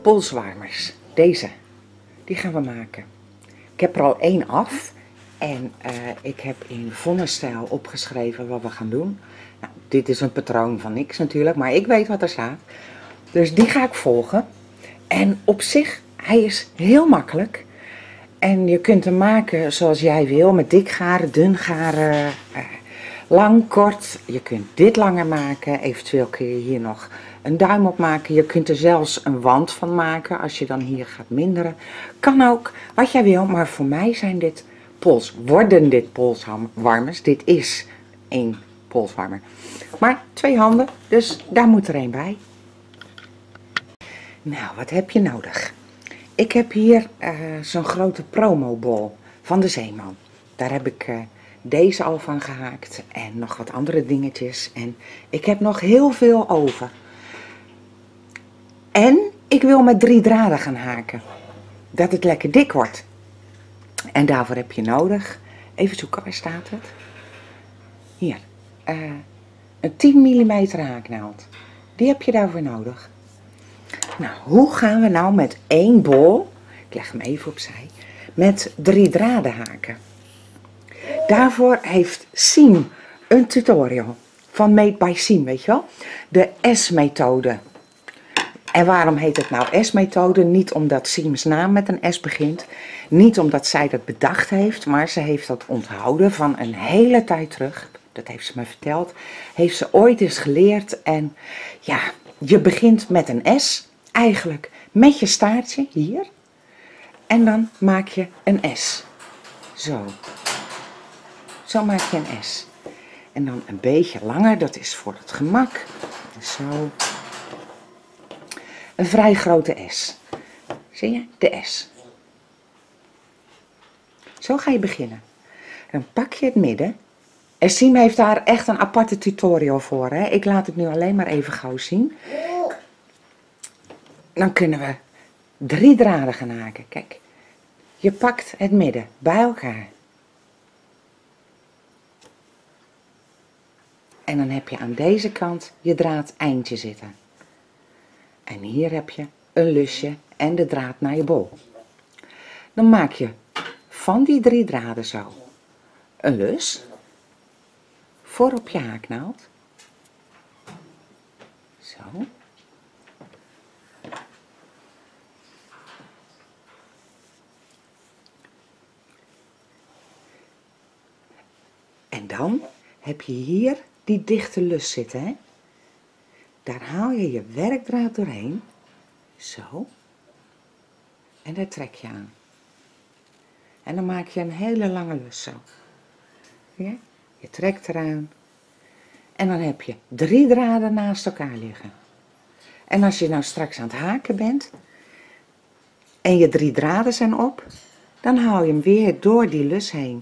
polswarmers. Deze. Die gaan we maken. Ik heb er al 1 af. En ik heb in vonnenstijl opgeschreven wat we gaan doen. Nou, dit is een patroon van niks natuurlijk, maar ik weet wat er staat. Dus die ga ik volgen. En op zich, hij is heel makkelijk. En je kunt hem maken zoals jij wil, met dik garen, dun garen, lang, kort. Je kunt dit langer maken, eventueel kun je hier nog een duim op maken. Je kunt er zelfs een wand van maken als je dan hier gaat minderen. Kan ook, wat jij wil, maar voor mij zijn dit polswarmers. Dit is 1 polswarmer. Maar 2 handen, dus daar moet er 1 bij. Nou, wat heb je nodig? Ik heb hier zo'n grote promobol van de Zeeman. Daar heb ik deze al van gehaakt en nog wat andere dingetjes. En ik heb nog heel veel over. En ik wil met 3 draden gaan haken. Dat het lekker dik wordt. En daarvoor heb je nodig, even zoeken, waar staat het? Hier, een 10 mm haaknaald. Die heb je daarvoor nodig. Nou, hoe gaan we nou met 1 bol, ik leg hem even opzij, met 3 draden haken? Daarvoor heeft Siem een tutorial van Made by Siem, weet je wel? De S-methode. En waarom heet het nou S-methode? Niet omdat Siem's naam met een S begint. Niet omdat zij dat bedacht heeft, maar ze heeft dat onthouden van een hele tijd terug. Dat heeft ze me verteld. Heeft ze ooit eens geleerd. En ja, je begint met een S. Eigenlijk met je staartje hier. En dan maak je een S. Zo. Zo maak je een S. En dan een beetje langer, dat is voor het gemak. Zo. Een vrij grote S. Zie je? De S. Zo ga je beginnen. Dan pak je het midden. En Siem heeft daar echt een aparte tutorial voor. Hè? Ik laat het nu alleen maar even gauw zien. Dan kunnen we 3 draden gaan haken. Kijk. Je pakt het midden bij elkaar. En dan heb je aan deze kant je draad eindje zitten. En hier heb je een lusje en de draad naar je bol. Dan maak je van die 3 draden zo een lus voor op je haaknaald. Zo. En dan heb je hier die dichte lus zitten, hè? Daar haal je je werkdraad doorheen. Zo. En daar trek je aan. En dan maak je een hele lange lus zo. Ja? Je trekt eraan. En dan heb je 3 draden naast elkaar liggen. En als je nou straks aan het haken bent. En je 3 draden zijn op. Dan haal je hem weer door die lus heen.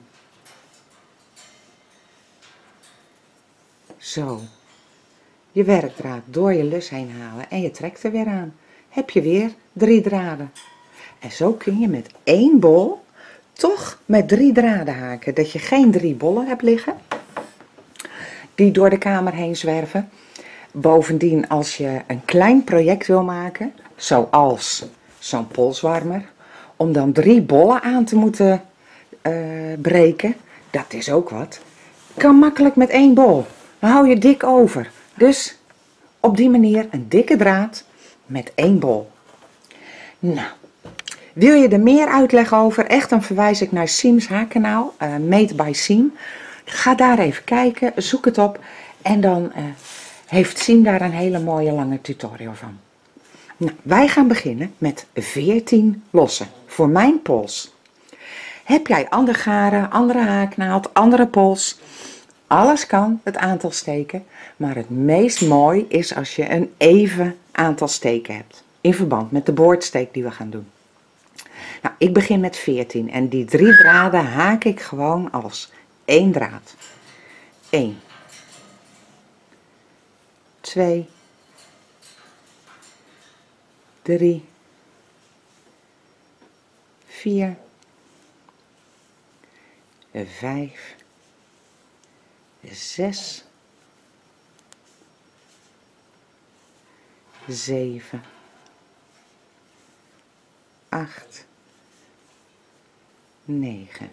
Zo. Je werkdraad door je lus heen halen. En je trekt er weer aan. Heb je weer 3 draden. En zo kun je met 1 bol toch met 3 draden haken. Dat je geen 3 bollen hebt liggen. Die door de kamer heen zwerven. Bovendien, als je een klein project wil maken. Zoals zo'n polswarmer. Om dan 3 bollen aan te moeten breken. Dat is ook wat. Kan makkelijk met 1 bol. Dan hou je dik over. Dus op die manier een dikke draad met 1 bol. Nou. Wil je er meer uitleg over? Echt, dan verwijs ik naar Siem's haakkanaal, Made by Siem. Ga daar even kijken, zoek het op en dan heeft Siem daar een hele mooie lange tutorial van. Nou, wij gaan beginnen met 14 lossen voor mijn pols. Heb jij andere garen, andere haaknaald, andere pols? Alles kan, het aantal steken, maar het meest mooi is als je een even aantal steken hebt. In verband met de boordsteek die we gaan doen. Nou, ik begin met 14 en die 3 draden haak ik gewoon als 1 draad. 1, 2, 3, 4, 5, 6, 7, 8, 9,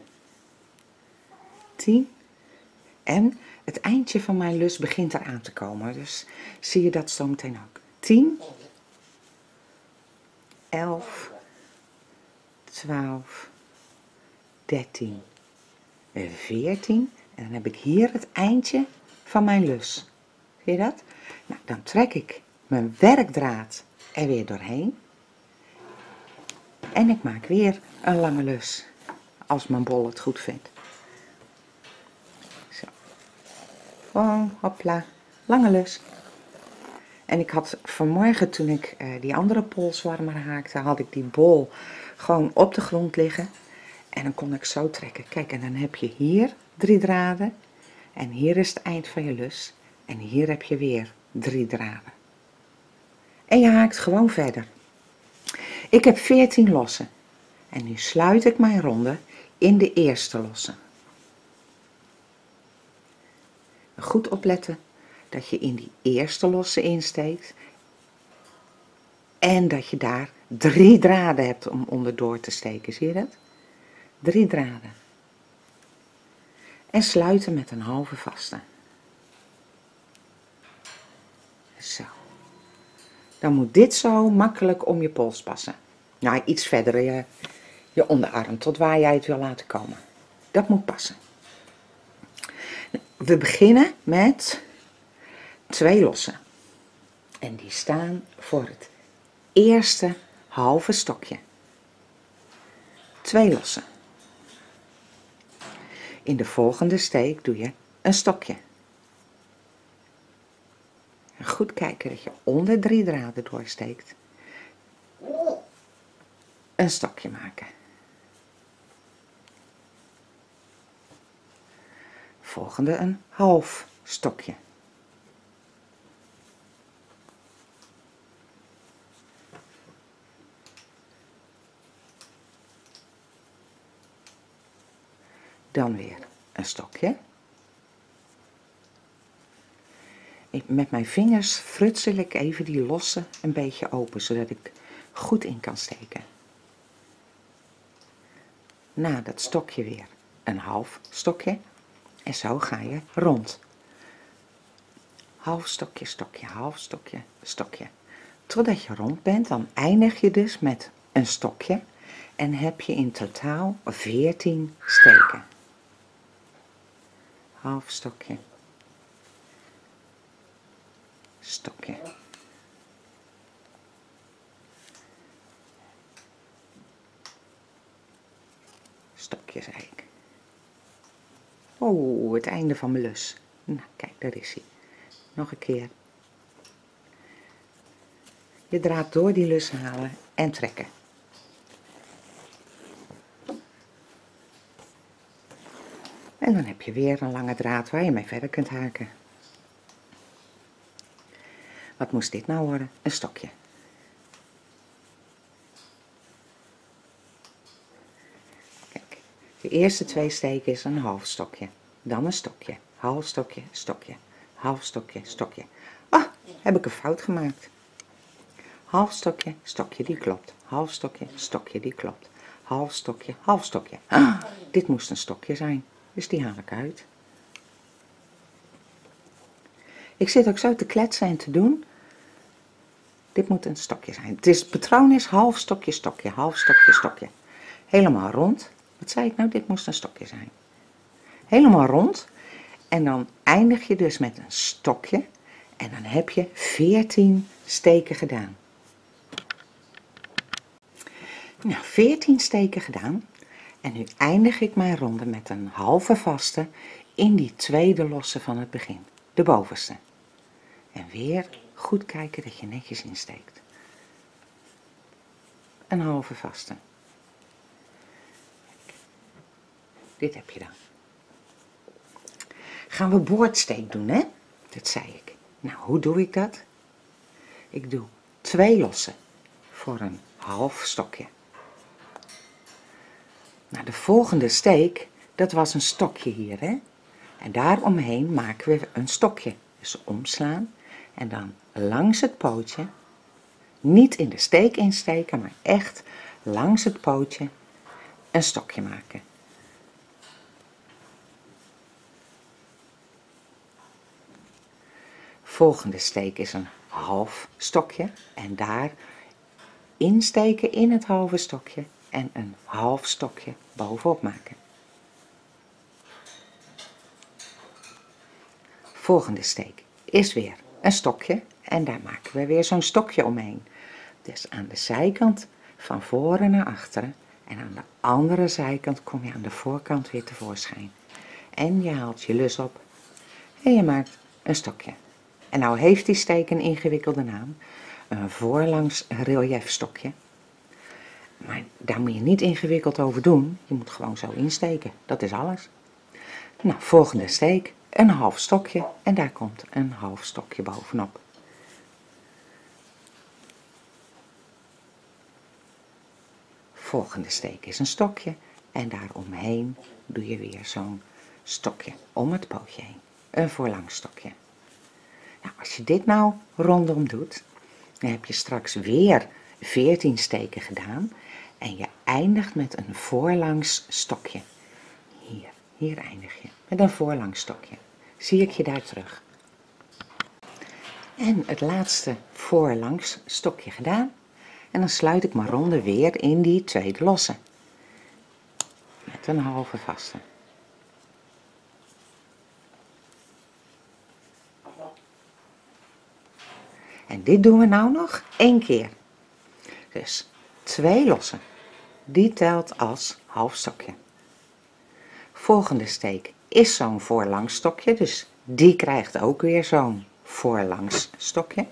10. En het eindje van mijn lus begint eraan te komen. Dus zie je dat zo meteen ook. 10, 11, 12, 13, 14. En dan heb ik hier het eindje van mijn lus. Zie je dat? Nou, dan trek ik mijn werkdraad er weer doorheen. En ik maak weer een lange lus. Als mijn bol het goed vindt. Zo. Gewoon, hopla, lange lus. En ik had vanmorgen, toen ik die andere polswarmer haakte, had ik die bol gewoon op de grond liggen. En dan kon ik zo trekken. Kijk, en dan heb je hier 3 draden. En hier is het eind van je lus. En hier heb je weer 3 draden. En je haakt gewoon verder. Ik heb 14 lossen. En nu sluit ik mijn ronde in de eerste losse. Goed opletten dat je in die eerste losse insteekt. En dat je daar 3 draden hebt om onderdoor te steken. Zie je dat? 3 draden. En sluiten met een halve vaste. Zo. Dan moet dit zo makkelijk om je pols passen. Nou, iets verder je onderarm, tot waar jij het wil laten komen. Dat moet passen. We beginnen met 2 lossen. En die staan voor het eerste halve stokje. 2 lossen. In de volgende steek doe je een stokje. En goed kijken dat je onder 3 draden doorsteekt. Een stokje maken. Volgende een half stokje. Dan weer een stokje. Met mijn vingers frutsel ik even die losse een beetje open, zodat ik goed in kan steken. Na dat stokje weer een half stokje. En zo ga je rond. Half stokje, stokje, half stokje, stokje. Totdat je rond bent, dan eindig je dus met een stokje. En heb je in totaal 14 steken. Half stokje. Stokje. Stokje, zei ik. Oh, het einde van mijn lus. Nou, kijk, daar is hij. Nog een keer. Je draad door die lus halen en trekken. En dan heb je weer een lange draad waar je mee verder kunt haken. Wat moest dit nou worden? Een stokje. Kijk, de eerste 2 steken is een half stokje. Dan een stokje. Half stokje, stokje. Half stokje, stokje. Ah, heb ik een fout gemaakt. Half stokje, stokje, die klopt. Half stokje, stokje, die klopt. Half stokje, half stokje. Ah, dit moest een stokje zijn. Dus die haal ik uit. Ik zit ook zo te kletsen en te doen. Dit moet een stokje zijn. Het patroon is half stokje, stokje, half stokje, stokje. Helemaal rond. Wat zei ik nou? Dit moest een stokje zijn. Helemaal rond. En dan eindig je dus met een stokje. En dan heb je 14 steken gedaan. Nou, 14 steken gedaan. En nu eindig ik mijn ronde met een halve vaste in die tweede losse van het begin. De bovenste. En weer goed kijken dat je netjes insteekt. Een halve vaste. Dit heb je dan. Gaan we boordsteek doen, hè? Dat zei ik. Nou, hoe doe ik dat? Ik doe 2 lossen voor een half stokje. Nou, de volgende steek, dat was een stokje hier, hè? En daaromheen maken we een stokje. Dus omslaan en dan langs het pootje, niet in de steek insteken, maar echt langs het pootje een stokje maken. Volgende steek is een half stokje en daar insteken in het halve stokje en een half stokje bovenop maken. Volgende steek is weer een stokje en daar maken we weer zo'n stokje omheen. Dus aan de zijkant van voren naar achteren en aan de andere zijkant kom je aan de voorkant weer tevoorschijn. En je haalt je lus op en je maakt een stokje. En nou heeft die steek een ingewikkelde naam, een voorlangs reliefstokje. Maar daar moet je niet ingewikkeld over doen, je moet gewoon zo insteken, dat is alles. Nou, volgende steek, een half stokje en daar komt een half stokje bovenop. Volgende steek is een stokje en daaromheen doe je weer zo'n stokje om het pootje heen, een voorlangs stokje. Nou, als je dit nou rondom doet, dan heb je straks weer 14 steken gedaan en je eindigt met een voorlangs stokje. Hier eindig je met een voorlangs stokje. Zie ik je daar terug. En het laatste voorlangs stokje gedaan en dan sluit ik mijn ronde weer in die tweede losse met een halve vaste. En dit doen we nou nog 1 keer. Dus 2 lossen. Die telt als half stokje. Volgende steek is zo'n voorlangs stokje, dus die krijgt ook weer zo'n voorlangs stokje.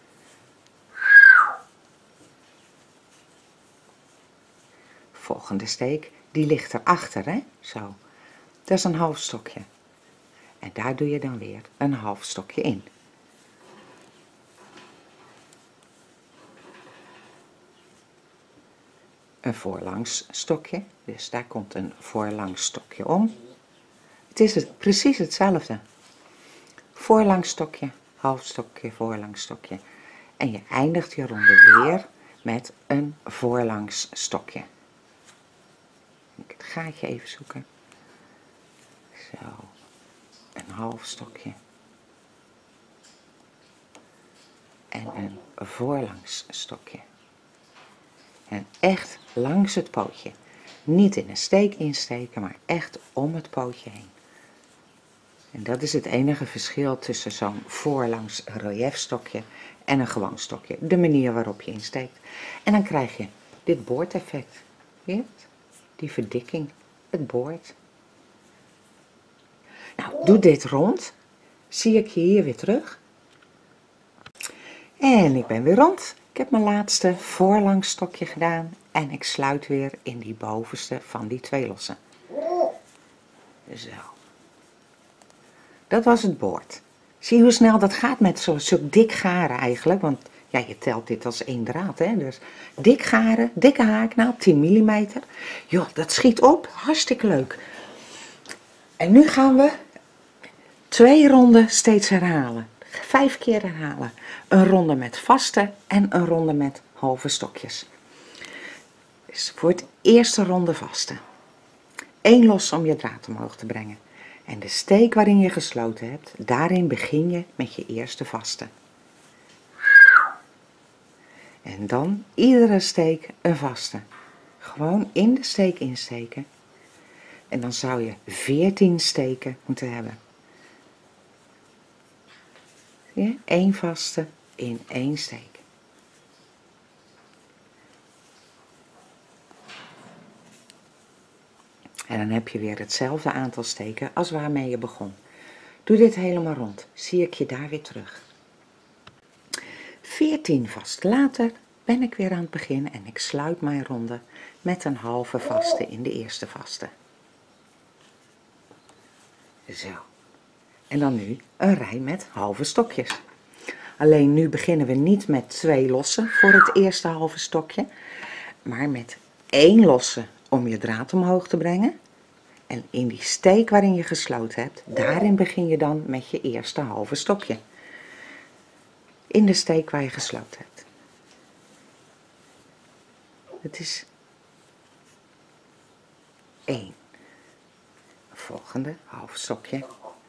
Volgende steek, die ligt erachter, hè? Zo. Dat is een half stokje. En daar doe je dan weer een half stokje in. Een voorlangs stokje, dus daar komt een voorlangs stokje om. Het is precies hetzelfde. Voorlangs stokje, half stokje, voorlangs stokje. En je eindigt je ronde weer met een voorlangs stokje. Ik het gaatje even zoeken. Zo, een half stokje. En een voorlangs stokje. En echt langs het pootje. Niet in een steek insteken, maar echt om het pootje heen. En dat is het enige verschil tussen zo'n voorlangs reliefstokje en een gewoon stokje. De manier waarop je insteekt. En dan krijg je dit boordeffect. Zie je het? Die verdikking. Het boord. Nou, doe dit rond. Zie ik je hier weer terug. En ik ben weer rond. Ik heb mijn laatste voorlangs stokje gedaan. En ik sluit weer in die bovenste van die 2 lossen. Zo. Dat was het boord. Zie je hoe snel dat gaat met zo'n dik garen eigenlijk. Want ja, je telt dit als 1 draad. Hè? Dus dik garen, dikke haaknaald, 10 mm. Joh, dat schiet op. Hartstikke leuk. En nu gaan we 2 ronden steeds herhalen. 5 keer herhalen. Een ronde met vaste en een ronde met halve stokjes. Dus voor het eerste ronde vaste. 1 los om je draad omhoog te brengen. En de steek waarin je gesloten hebt, daarin begin je met je eerste vaste. En dan iedere steek een vaste. Gewoon in de steek insteken. En dan zou je 14 steken moeten hebben. Zie je? 1 vaste in 1 steek. En dan heb je weer hetzelfde aantal steken als waarmee je begon. Doe dit helemaal rond. Zie ik je daar weer terug. 14 vast later ben ik weer aan het begin en ik sluit mijn ronde met een halve vaste in de eerste vaste. Zo. En dan nu een rij met halve stokjes. Alleen nu beginnen we niet met 2 lossen voor het eerste halve stokje, maar met 1 losse om je draad omhoog te brengen. En in die steek waarin je gesloten hebt, daarin begin je dan met je eerste halve stokje. In de steek waar je gesloten hebt. Het is 1. Volgende half stokje.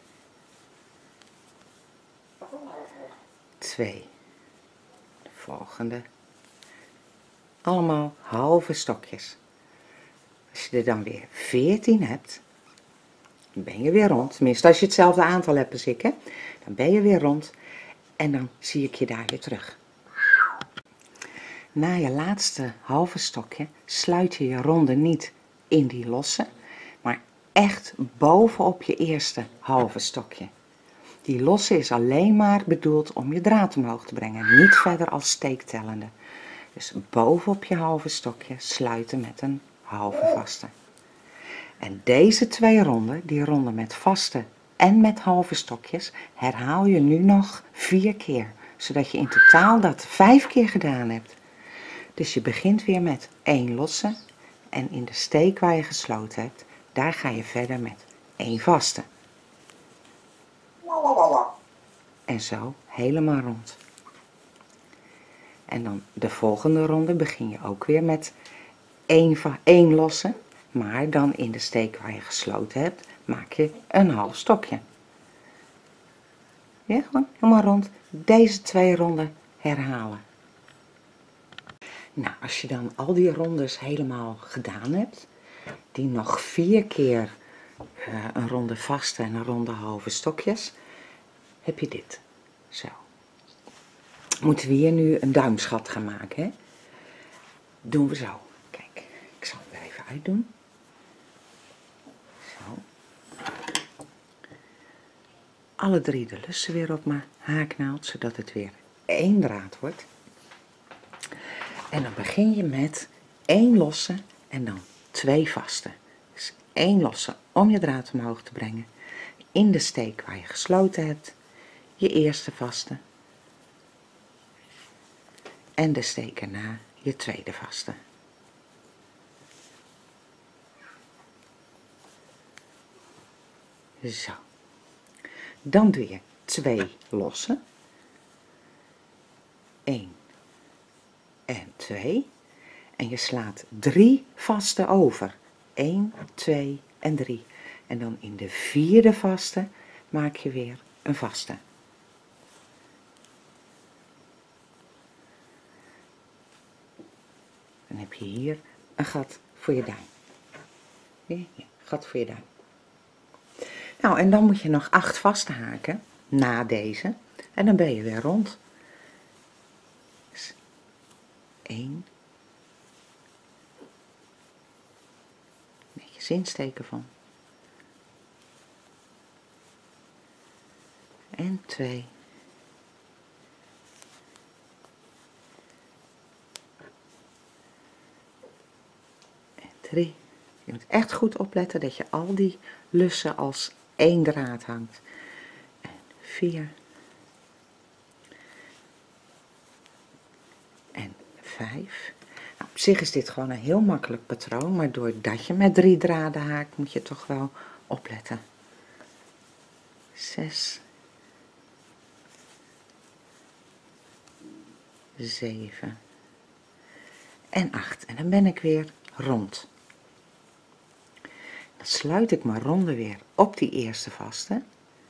2. Volgende. Allemaal halve stokjes. Als je er dan weer 14 hebt, dan ben je weer rond. Tenminste, als je hetzelfde aantal hebt als ik, hè, dan ben je weer rond. En dan zie ik je daar weer terug. Na je laatste halve stokje sluit je je ronde niet in die losse, maar echt bovenop je eerste halve stokje. Die losse is alleen maar bedoeld om je draad omhoog te brengen, niet verder als steektellende. Dus bovenop je halve stokje sluiten met een halve vaste. En deze 2 ronden, die ronden met vaste en met halve stokjes, herhaal je nu nog 4 keer, zodat je in totaal dat 5 keer gedaan hebt. Dus je begint weer met 1 losse en in de steek waar je gesloten hebt, daar ga je verder met 1 vaste. En zo helemaal rond. En dan de volgende ronde begin je ook weer met 1 losse, maar dan in de steek waar je gesloten hebt, maak je een half stokje. Ja, gewoon helemaal rond. Deze 2 ronden herhalen. Nou, als je dan al die rondes helemaal gedaan hebt, die nog 4 keer een ronde vaste en een ronde halve stokjes, heb je dit. Zo. Moeten we hier nu een duimschat gaan maken, hè? Doen we zo. Kijk, ik zal het er even uitdoen. Zo. Alle 3 de lussen weer op mijn haaknaald, zodat het weer 1 draad wordt. En dan begin je met 1 losse en dan 2 vaste. Dus 1 losse om je draad omhoog te brengen. In de steek waar je gesloten hebt, je eerste vaste. En de steek erna, je tweede vaste. Zo. Dan doe je 2 losse. 1 en 2. En je slaat 3 vaste over. 1, 2 en 3. En dan in de 4e vaste maak je weer een vaste. Dan heb je hier een gat voor je duim. Ja, gat voor je duim. Nou, en dan moet je nog 8 vaste haken na deze. En dan ben je weer rond. Dus 1. Netjes insteken van. En 2. En 3. Je moet echt goed opletten dat je al die lussen als 1 draad hangt. En 4. En 5. Nou, op zich is dit gewoon een heel makkelijk patroon, maar doordat je met 3 draden haakt, moet je toch wel opletten. 6. 7. En 8. En dan ben ik weer rond. Dan sluit ik mijn ronde weer op die eerste vaste.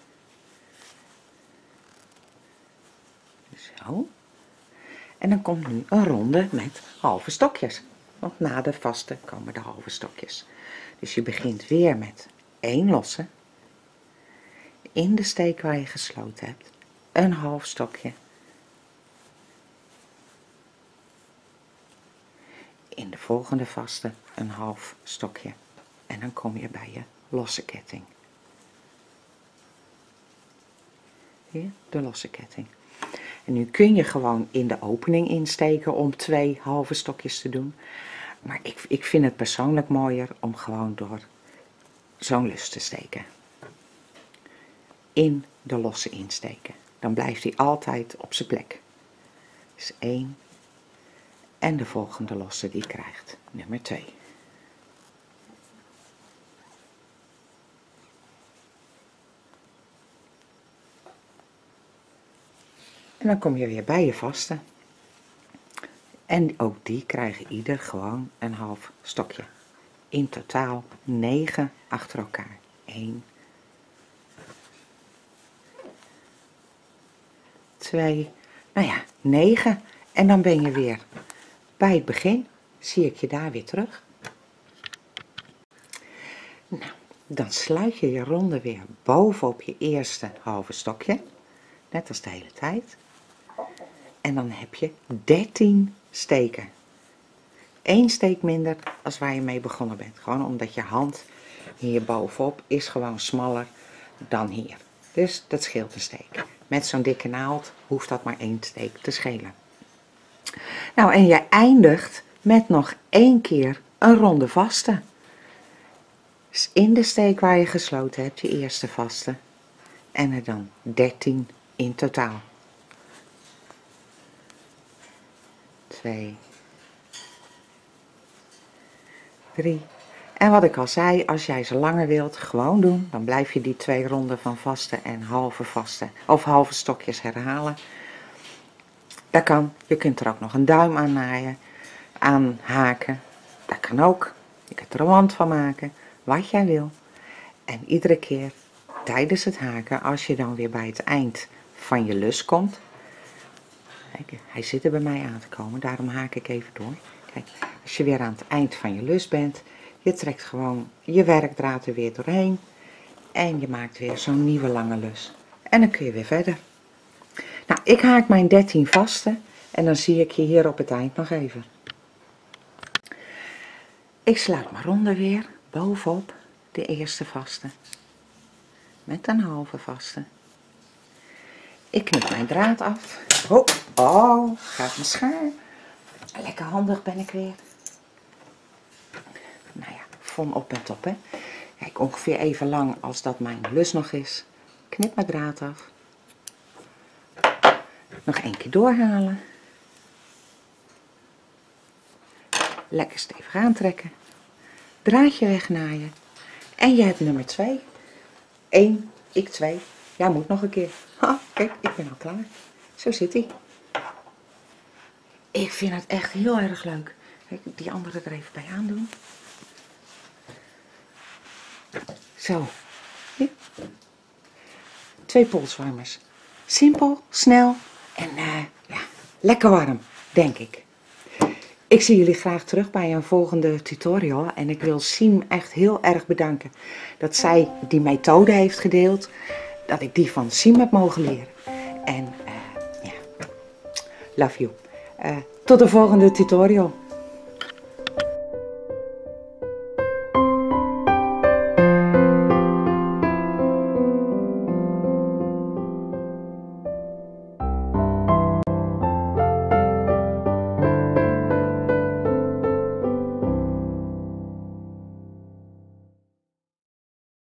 Zo. En dan komt nu een ronde met halve stokjes. Want na de vaste komen de halve stokjes. Dus je begint weer met 1 losse. In de steek waar je gesloten hebt. Een half stokje. In de volgende vaste een half stokje. En dan kom je bij je losse ketting. Hier, de losse ketting. En nu kun je gewoon in de opening insteken om 2 halve stokjes te doen. Maar ik vind het persoonlijk mooier om gewoon door zo'n lus te steken. In de losse insteken. Dan blijft hij altijd op zijn plek. Dus 1. En de volgende losse die krijgt nummer 2. En dan kom je weer bij je vaste. En ook die krijgen ieder gewoon een half stokje. in totaal 9 achter elkaar. 1, 2, nou ja, 9. En dan ben je weer bij het begin. Zie ik je daar weer terug. Nou, dan sluit je je ronde weer bovenop je eerste halve stokje. Net als de hele tijd. En dan heb je 13 steken. 1 steek minder als waar je mee begonnen bent. Gewoon omdat je hand hier bovenop is gewoon smaller dan hier. Dus dat scheelt een steek. Met zo'n dikke naald hoeft dat maar 1 steek te schelen. Nou, en je eindigt met nog 1 keer een ronde vaste. Dus in de steek waar je gesloten hebt, je eerste vaste. En er dan 13 in totaal. 2, 3. En wat ik al zei, als jij ze langer wilt, gewoon doen. Dan blijf je die 2 ronden van vaste en halve vaste of halve stokjes herhalen. Dat kan. Je kunt er ook nog een duim aan naaien, aan haken. Dat kan ook. Je kunt er een wand van maken, wat jij wil. En iedere keer tijdens het haken, als je dan weer bij het eind van je lus komt. Kijk, hij zit er bij mij aan te komen, daarom haak ik even door. Kijk, als je weer aan het eind van je lus bent, je trekt gewoon je werkdraad er weer doorheen. En je maakt weer zo'n nieuwe lange lus. En dan kun je weer verder. Nou, ik haak mijn 13 vaste en dan zie ik je hier op het eind nog even. Ik sluit mijn ronde weer bovenop de eerste vaste. Met een halve vaste. Ik knip mijn draad af. Oh, gaat mijn schaar. Lekker handig ben ik weer. Nou ja, van op en top, hè. Kijk, ongeveer even lang als dat mijn lus nog is. Knip mijn draad af. Nog 1 keer doorhalen. Lekker stevig aantrekken. Draadje wegnaaien. En je hebt nummer 2. 1, ik 2. Jij moet nog een keer. Ha, kijk, ik ben al klaar. Zo zit hij. Ik vind het echt heel erg leuk. Kijk, die andere er even bij aandoen. Zo. Hier. 2 polswarmers. Simpel, snel en ja, lekker warm, denk ik. Ik zie jullie graag terug bij een volgende tutorial. En ik wil Siem echt heel erg bedanken dat zij die methode heeft gedeeld. Dat ik die van Siem heb mogen leren. En ja, love you. Tot de volgende tutorial.